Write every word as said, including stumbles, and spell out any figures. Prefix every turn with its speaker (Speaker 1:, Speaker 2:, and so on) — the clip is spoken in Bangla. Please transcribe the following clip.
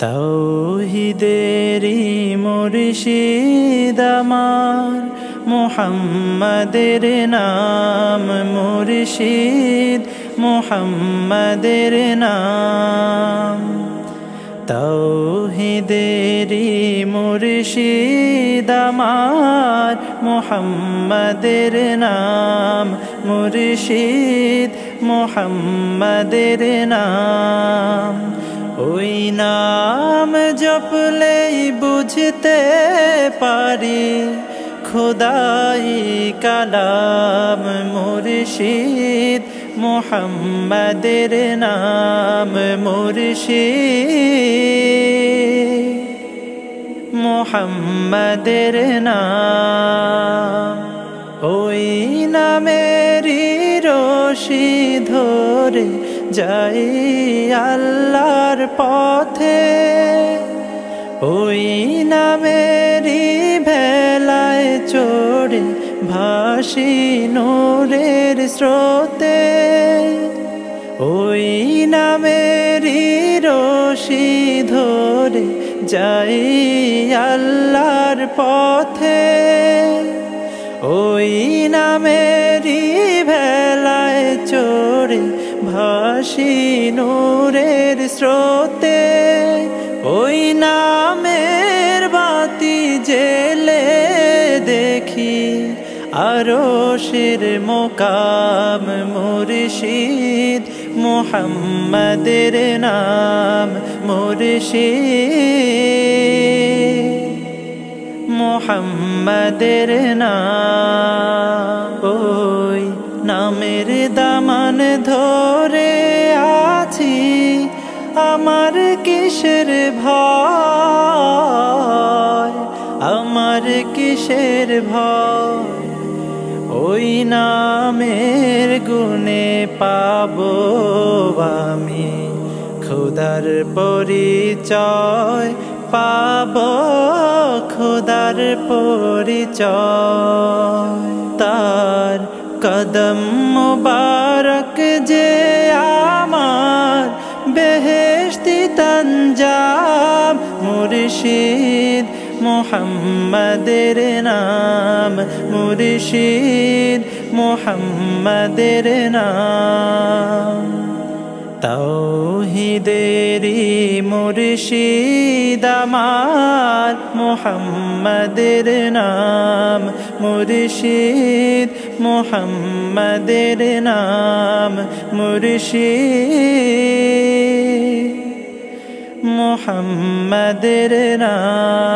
Speaker 1: তাওহীদেরি মুর্শিদ আমার মুহাম্মাদের নাম মুর্শিদ মুহাম্মাদের নাম। তাওহীদেরি মুর্শিদ আমার মুহাম্মাদের নাম মুর্শিদ মুহাম্মাদের নাম। ওই নাম জপলেই বুঝতে পারি খোদাই কালাম মুর্শিদ মুহাম্মাদের নাম মুর্শিদ মুহাম্মাদের নাম। ওই নামেরই রশি ধরে যাই আল্লাহর পথে, ওই নামেরই ভেলায় চড়ে ভাসি নূরের স্রোতে। ওই নামেরই রশি ধরে যাই আল্লাহর পথে, ওই নামেরই ভেলায় চড়ে ভাসি নূরের স্রোতে। ওই নামের বাতি জেলে দেখি আরশের মোকাম মুর্শিদ মুহাম্মাদের নাম মুর্শিদ মুহাম্মাদের নাম। ওই নামের দামান ধরে আছি আমার কিসের ভয়, আমার কিসের ভয়। ওই নামের গুণে পাবো আমি খোদার পরিচয়, পাবো খোদার পরিচয়। তার কদম মুবারক যে আমার বেহেশতি তঞ্জাম মুর্শিদ মুহাম্মাদের নাম মুর্শিদ মুহাম্মাদের নাম। তাওহীদেরি মুর্শিদ আমার মুহাম্মাদের নাম মুর্শিদ মুহাম্মাদের নাম মুর্শিদ মুহাম্মাদের নাম।